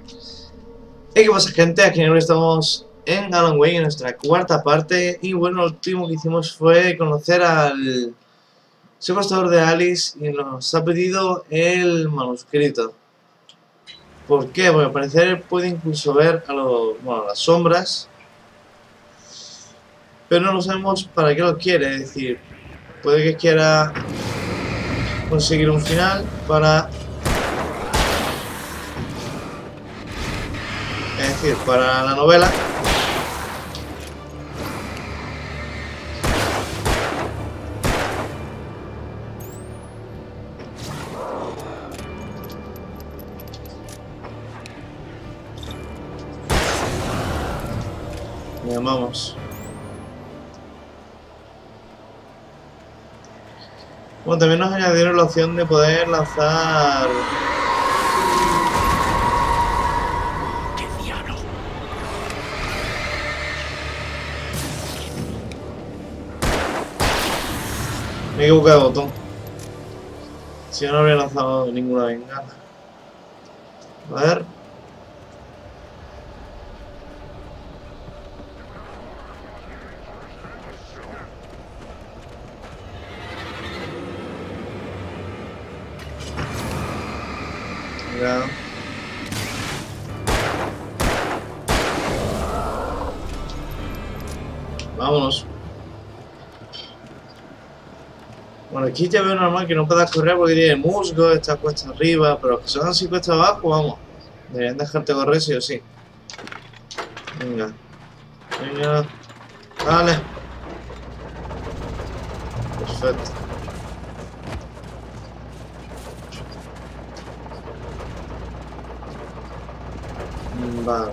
Hey, ¿qué pasa, gente? Aquí ahora estamos en Alan Wake, en nuestra cuarta parte. Y bueno, lo último que hicimos fue conocer al secuestrador de Alice y nos ha pedido el manuscrito. ¿Por qué? Porque al parecer puede incluso ver a las sombras, pero no sabemos para qué lo quiere. Es decir, puede que quiera conseguir un final para la novela. Bien, vamos. Bueno, también nos añadieron la opción de poder lanzar... Me he equivocado de botón. Si no, no habría lanzado ninguna bengala. A ver. Mira. Vámonos. Bueno, aquí ya veo normal que no puedas correr porque tiene musgo, está cuesta arriba, pero los que son así cuesta abajo, vamos. Deberían dejarte correr sí o sí. Venga. Venga. Dale. Perfecto. Vale.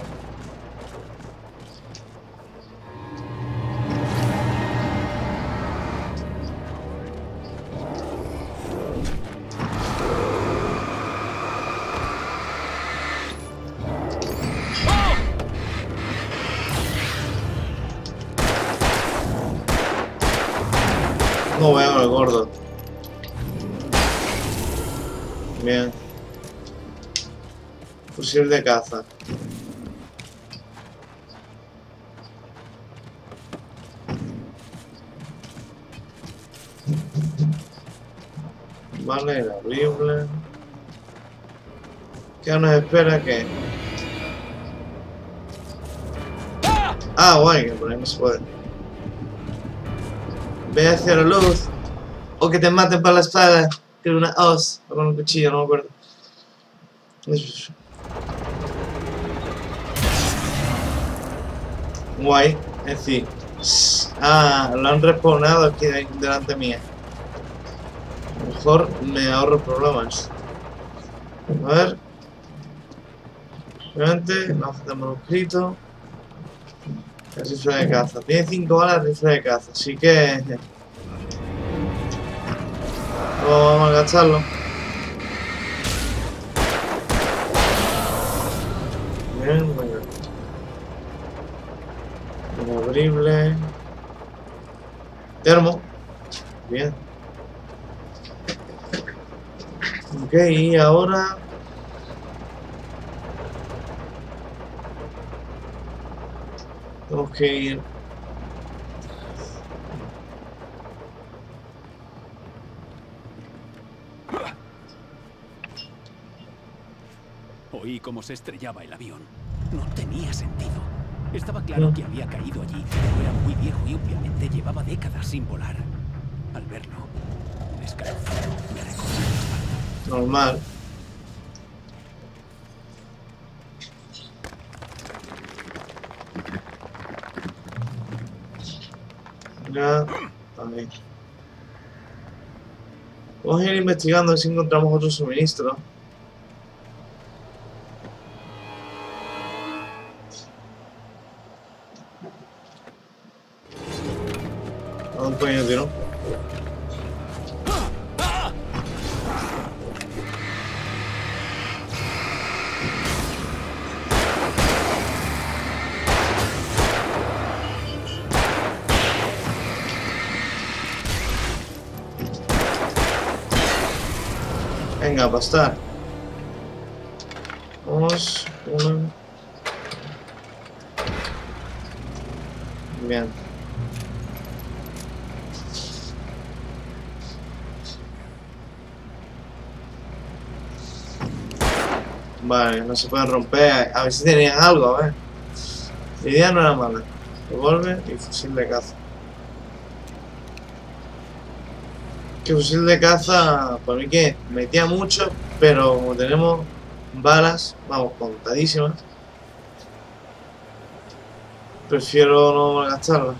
No veo al gordo. Bien. Fusil de caza. Vale, el horrible. ¿Qué nos espera? ¿Qué? Ah, guay, que por ahí no se puede. Ve hacia la luz. O que te maten para la espada. Que era una hoz. O con un cuchillo, no me acuerdo. Guay. Es decir. Ah, lo han respawnado aquí delante mía. Mejor me ahorro problemas. A ver. Obviamente, la hoja de manuscrito. El rifle de caza. Tiene 5 balas el rifle de caza, así que... vamos a gastarlo. Bien, venga. Inabrible. Termo. Bien. Ok, y ahora... tenemos que ir... Oí cómo se estrellaba el avión. No tenía sentido. Estaba claro que había caído allí, pero era muy viejo y obviamente llevaba décadas sin volar. Al verlo, un escalofrío me recorrió la espalda. Normal. Ya, ahí. Vamos a ir investigando a ver si encontramos otro suministro. Vamos un pequeño tiro. Venga, a pastar. Vamos, uno. Bien. Vale, no se pueden romper. A ver si tenían algo, a ver. La idea no era mala. Revólver y fusil de caza. Que fusil de caza, por mí que metía mucho, pero como tenemos balas, vamos, contadísimas, prefiero no malgastarlas.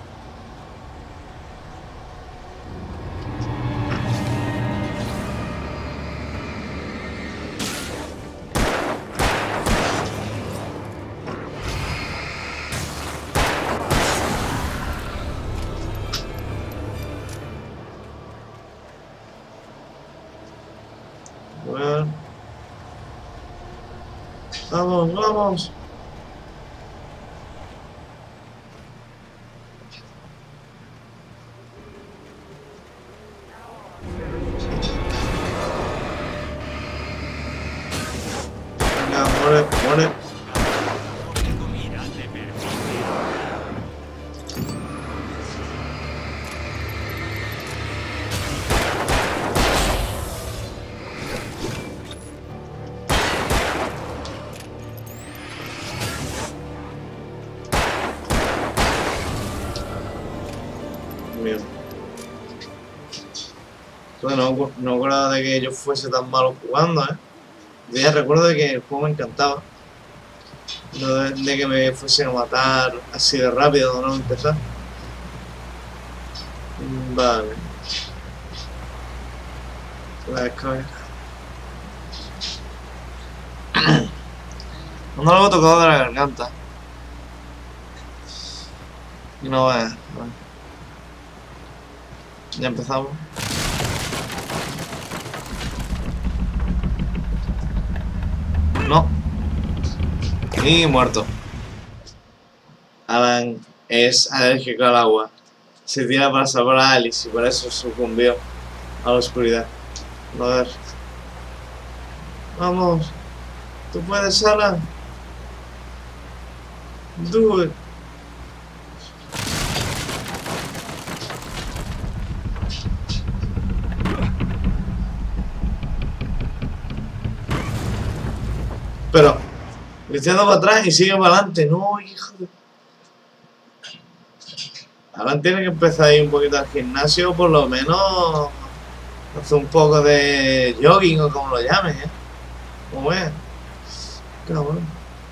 Bueno. Vamos, vamos. Venga, muere, muere. Bien. Bueno, no acuerdo de que yo fuese tan malo jugando, Yo ya recuerdo de que el juego me encantaba. No de que me fuesen a matar así de rápido, no empezar. Vale. La escalera. No lo he tocado de la garganta. Y no va. Vale. Ya empezamos. No. Y muerto. Alan es alérgico al agua. Se tira para salvar a Alice y por eso sucumbió a la oscuridad. A ver. Vamos. Tú puedes, Alan. Do it. Pero le estoy dando para atrás y sigue para adelante. No, hijo de... Alan tiene que empezar a ir un poquito al gimnasio, por lo menos hacer un poco de jogging o como lo llamen, Como es. Cabrón.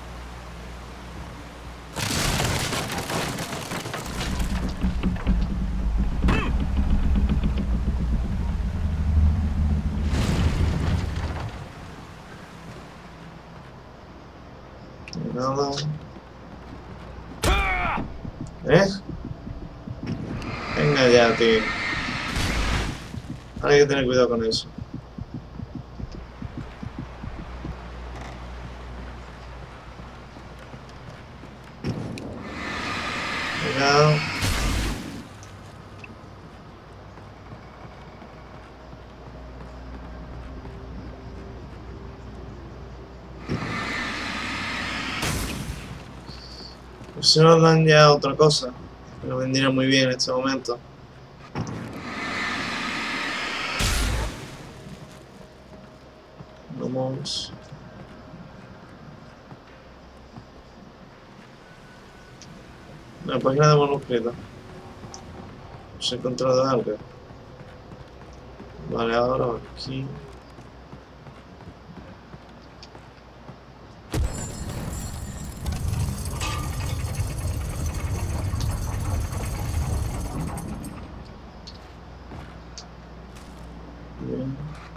Nada. Venga ya, tío. Ahora hay que tener cuidado con eso. Venga. Pues si nos dan ya otra cosa, que nos vendría muy bien en este momento. Vamos. La página de manuscrito. Se ha encontrado algo. Vale, ahora aquí. Bien.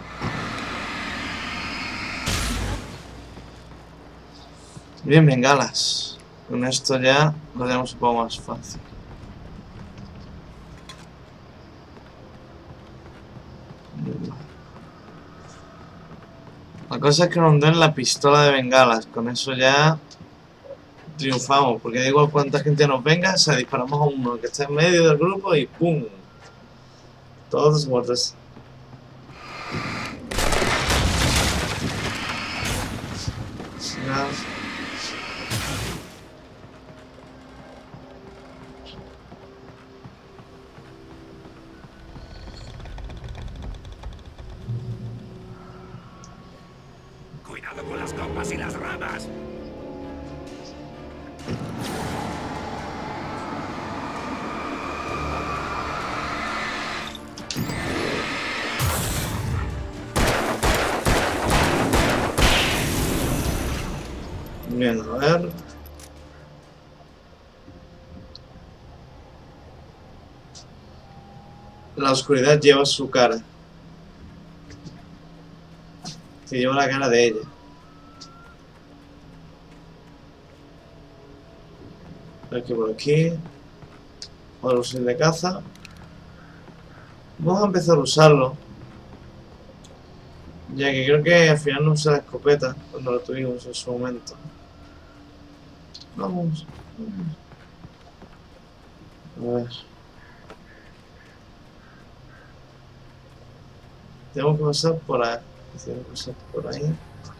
Bien, bengalas. Con esto ya lo tenemos un poco más fácil. La cosa es que nos den la pistola de bengalas. Con eso ya triunfamos. Porque da igual cuánta gente nos venga, se disparamos a uno que está en medio del grupo y ¡pum! Todos muertos. Nada. Cuidado con las copas y las ramas. Bien, a ver. La oscuridad lleva su cara. Se lleva la cara de ella. Aquí por aquí. Otro fusil de caza. Vamos a empezar a usarlo. Ya que creo que al final no usa la escopeta cuando lo tuvimos en su momento. Vamos. A ver. Tengo que pasar por ahí. Tengo que pasar por ahí.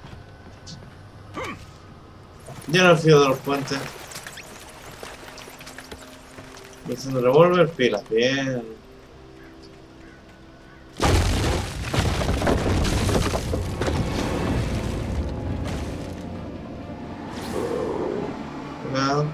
Ya no fío de los puentes. Munición de revólver, pilas, bien. Venga.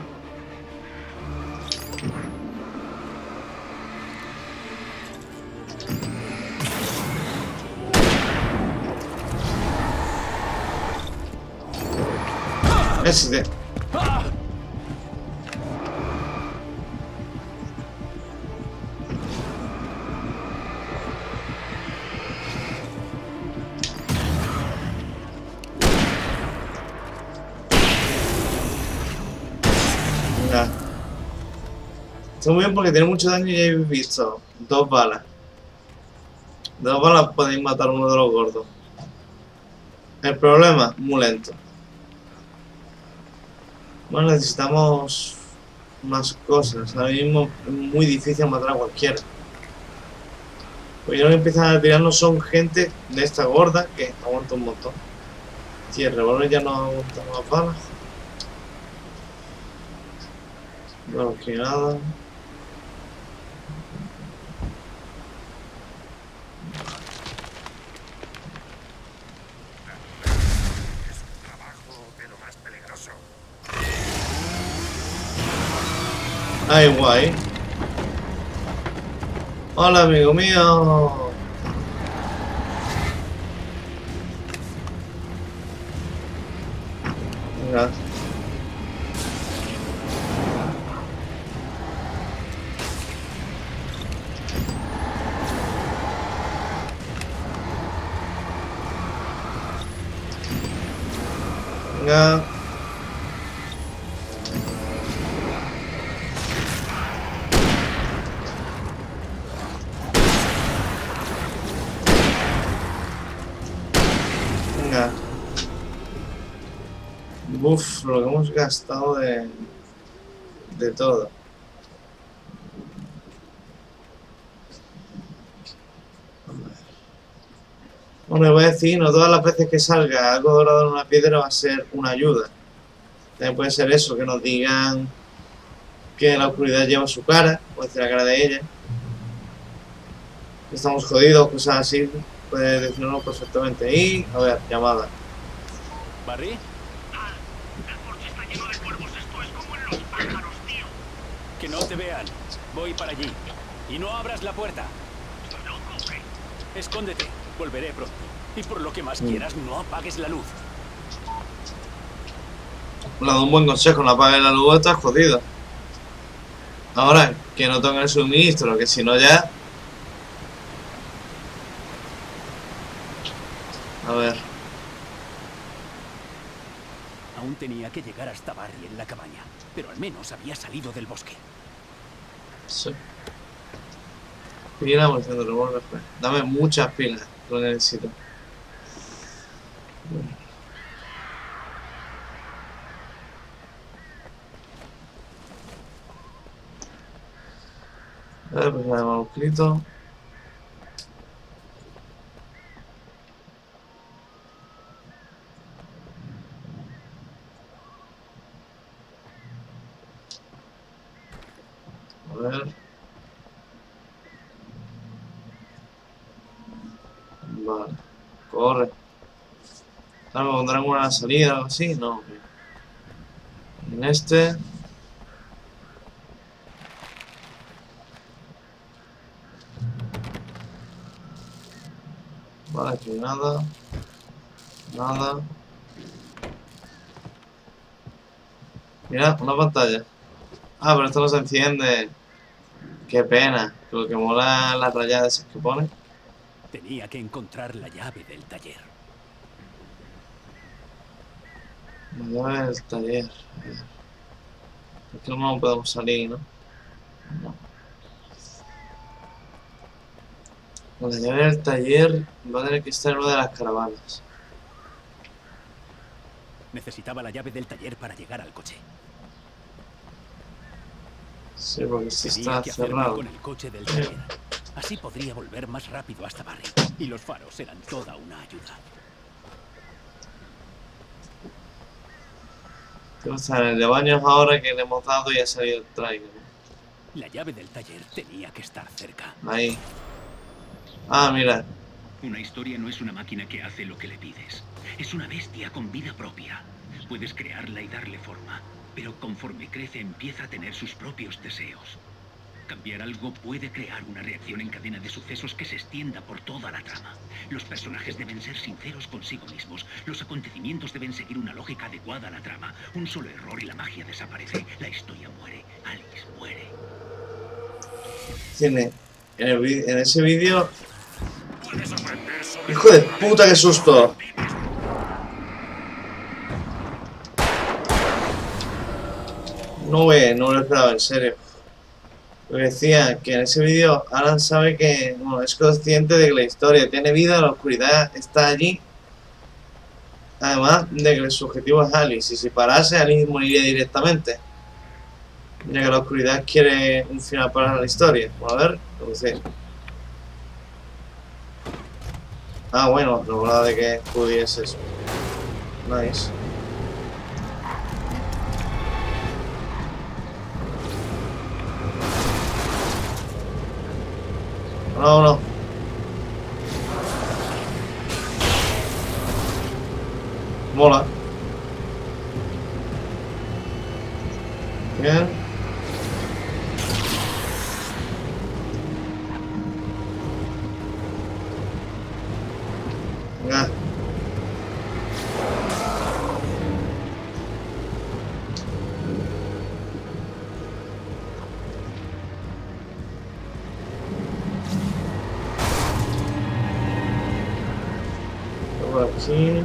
Ese. Venga. Está muy bien porque tiene mucho daño y ya habéis visto. 2 balas. De 2 balas podéis matar a uno de los gordos. El problema, muy lento. Bueno, necesitamos más cosas. Ahora mismo es muy difícil matar a cualquiera. Pues ya lo que empiezan a tirarnos son gente de esta gorda que aguanta un montón. Si el revólver ya no aguanta más balas. No, que nada. Ay, guay. Hola, amigo mío. Venga. Venga. Venga. Uf, lo que hemos gastado de todo. Bueno, voy a decir, no todas las veces que salga algo dorado en una piedra va a ser una ayuda. También puede ser eso, que nos digan que la oscuridad lleva su cara, puede ser la cara de ella. Que estamos jodidos, cosas así, puede decirlo perfectamente. Y, a ver, llamada. ¿Barry? El porche está lleno de cuervos. Esto es como en los pájaros, tío. Que no te vean. Voy para allí. Y no abras la puerta. ¿Estoy loco o qué? Escóndete. Volveré pronto. Y por lo que más quieras, no apagues la luz. Le doy un buen consejo, no apagues la luz, estás jodido. Ahora, que no toquen el suministro, que si no ya... A ver. Aún tenía que llegar hasta Barry en la cabaña, pero al menos había salido del bosque. Sí. Pila, munición de revólver. Dame muchas pilas, lo necesito. A ver, pues ya hemos escrito. ver. Vale. Corre. Ahora me pondrán una salida o algo así. No. En este. Vale, aquí nada. Nada. Mira, una pantalla. Ah, pero esto no se enciende. Qué pena. Lo que mola las rayadas que pone. Tenía que encontrar la llave del taller. La llave del taller. Aquí no podemos salir, ¿no? No. La llave del taller va a tener que estar en una de las caravanas. Necesitaba la llave del taller para llegar al coche. Sí, porque sí Tenía está que hacerlo cerrado. con el coche del taller. Así podría volver más rápido hasta Barry. Y los faros eran toda una ayuda. O sea, en el de baños ahora que le hemos dado y ha salido el trailer. La llave del taller tenía que estar cerca. Ahí. Ah, mira. Una historia no es una máquina que hace lo que le pides. Es una bestia con vida propia. Puedes crearla y darle forma, pero conforme crece empieza a tener sus propios deseos. Cambiar algo puede crear una reacción en cadena de sucesos que se extienda por toda la trama. Los personajes deben ser sinceros consigo mismos. Los acontecimientos deben seguir una lógica adecuada a la trama. Un solo error y la magia desaparece. La historia muere. Alice muere. Tiene en ese vídeo. ¡Hijo de puta, qué susto! No me lo esperaba, en serio. Porque decía que en ese vídeo Alan sabe que, bueno, es consciente de que la historia tiene vida, la oscuridad está allí. Además de que el objetivo es Alice, y si parase, Alice moriría directamente. Ya que la oscuridad quiere un final para la historia. Bueno, a ver, entonces. Ah, bueno, no hablaba de que pudiese eso. Nice. No, no. Mola. Bien. Venga. Por aquí.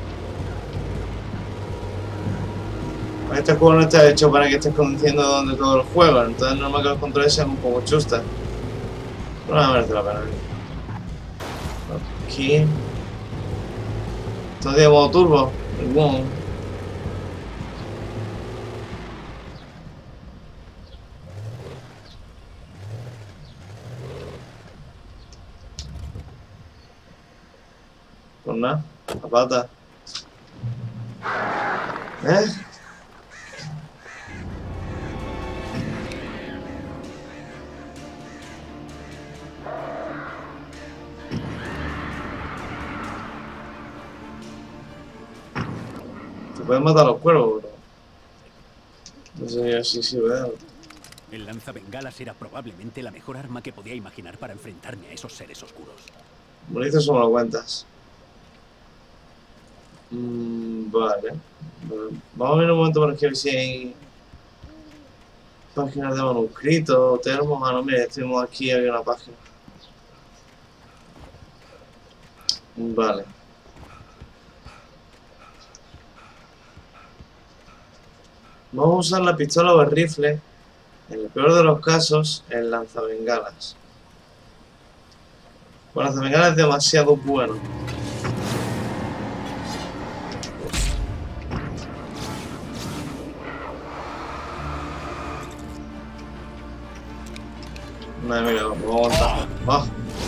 Este juego no está hecho para que estés conduciendo donde todo el juego, entonces normal que los controles sean un poco chustas. Pero no merece la pena. Aquí. Esto de modo turbo. Wow. Pues nada, la pata. Se pueden matar los cuervos, bro. No sé si sirve. El lanzabengalas era probablemente la mejor arma que podía imaginar para enfrentarme a esos seres oscuros. Bonito eso me lo cuentas. Vale. Vamos a ver un momento por aquí a ver si hay páginas de manuscritos, termos. Ah, no, mira, estuvimos aquí, había una página. Vale. Vamos a usar la pistola o el rifle. En el peor de los casos, el lanzabengalas. El lanzabengalas es demasiado bueno. Madre mía, lo vamos a aguantar. ¡Ah!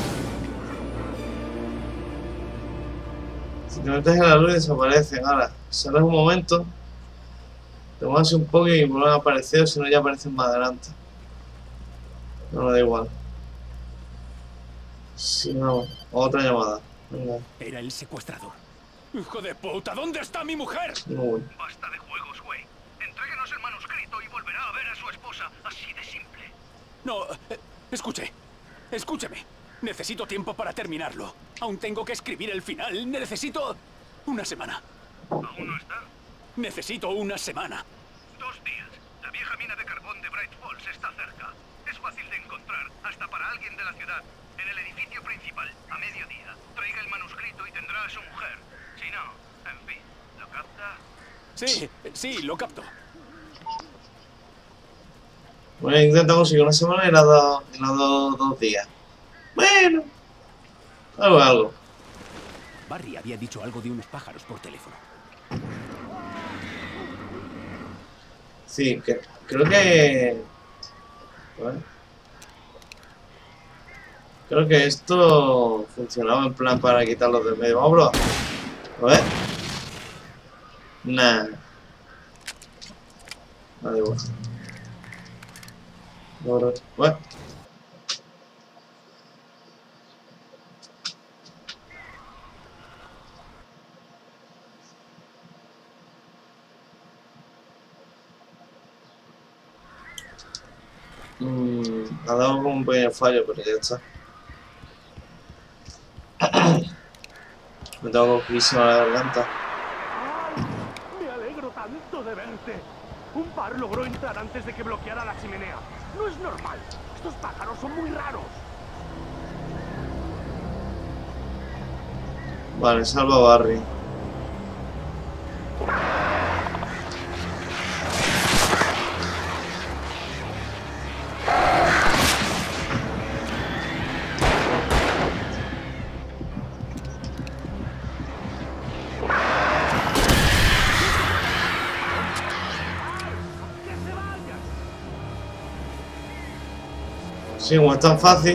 Si te metes en la luz desaparecen. Ahora, sales un momento, te mueves un poco y vuelven a aparecer, o si no ya aparecen más adelante. No me da igual. Sí, no. Otra llamada. Venga. Era el secuestrador. ¡Hijo de puta! ¿Dónde está mi mujer? Uy. Basta de juegos, güey. Entréguenos el manuscrito y volverá a ver a su esposa. Así de simple. No, escúcheme. Necesito tiempo para terminarlo. Aún tengo que escribir el final. Necesito una semana. ¿Aún no está? Necesito una semana. 2 días. La vieja mina de carbón de Bright Falls está cerca. Es fácil de encontrar, hasta para alguien de la ciudad. En el edificio principal, a mediodía. Traiga el manuscrito y tendrá a su mujer. Si no, en fin, ¿lo capta? Sí, lo capto. Bueno, intentamos conseguir una semana y la ha dado 2 días. Bueno. Algo. Barry había dicho algo de unos pájaros por teléfono. Sí, creo que... Bueno. Creo que esto funcionaba en plan para quitarlos del medio. Vamos a probar. A ver. Nah. Da igual. Bueno. Ha dado como un pequeño fallo, pero ya está. Me tengo cojísima la garganta. ¡Ay! Me alegro tanto de verte. Un par logró entrar antes de que bloqueara la chimenea. No es normal. Estos pájaros son muy raros. Vale, salva a Barry. Sí, como es tan fácil.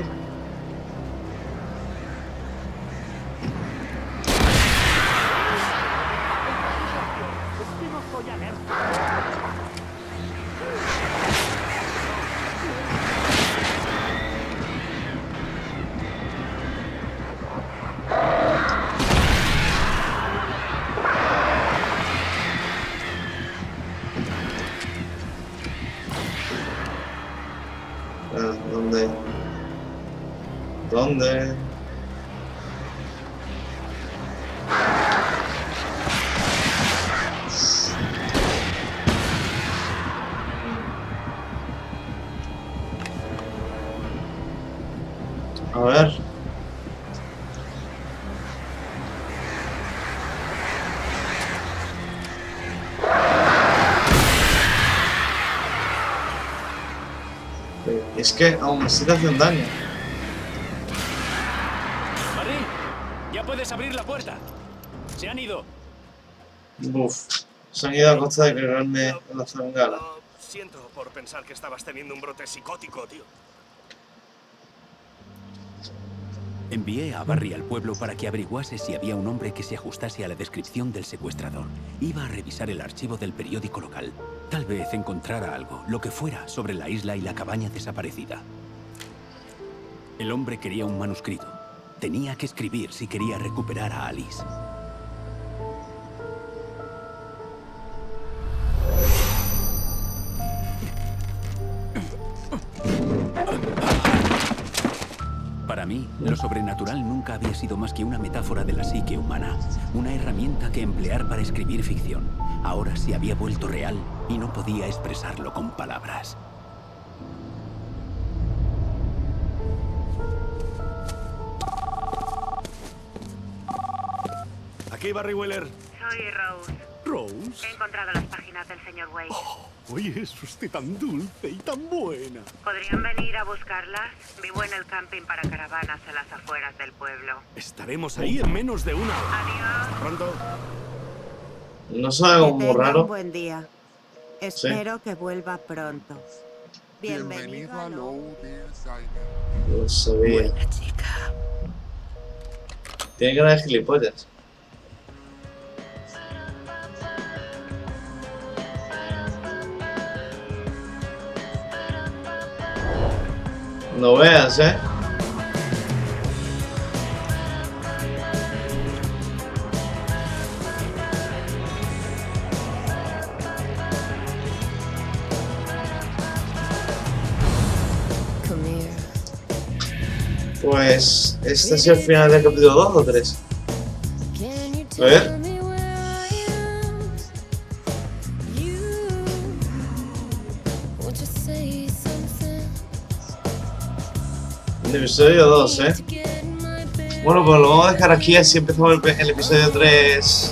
¿Dónde? ¿Dónde? A ver. Es que aún así te hacen daño. Barry, ya puedes abrir la puerta. Se han ido. Buf. Se han ido a costa de cargarme en la zangala. Siento por pensar que estabas teniendo un brote psicótico, tío. Envié a Barry al pueblo para que averiguase si había un hombre que se ajustase a la descripción del secuestrador. Iba a revisar el archivo del periódico local. Tal vez encontrara algo, lo que fuera, sobre la isla y la cabaña desaparecida. El hombre quería un manuscrito. Tenía que escribir si quería recuperar a Alice. Para mí, lo sobrenatural nunca había sido más que una metáfora de la psique humana, una herramienta que emplear para escribir ficción. Ahora se había vuelto real y no podía expresarlo con palabras. Aquí, Barry Weller. Soy Rose. Rose. He encontrado las páginas del señor Wade. Oye, es usted tan dulce y tan buena. ¿Podrían venir a buscarlas? Vivo en el camping para caravanas a las afueras del pueblo. Estaremos ahí en menos de una hora. Adiós. Pronto. No sabe algo muy Que tenga raro. un buen día. Espero que vuelva pronto. Bienvenido a Lo sabía. Buena chica. Tiene cara de gilipollas. No veas, Pues este ha sido el final del capítulo 2 o 3. A ver. El episodio 2, Bueno, pues lo vamos a dejar aquí, así empezamos el episodio 3.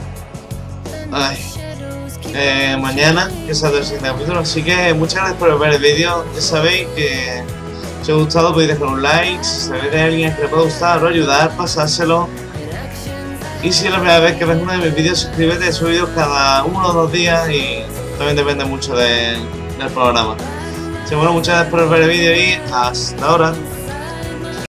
Mañana, que es el siguiente capítulo. Así que muchas gracias por ver el vídeo. Ya sabéis que si os ha gustado podéis dejar un like. Si sabéis de alguien que le pueda gustar o ayudar, pasárselo. Y si es la primera vez que ves uno de mis vídeos, suscríbete. Subo vídeos cada 1 o 2 días y también depende mucho del programa. Así que bueno, muchas gracias por ver el vídeo y hasta ahora.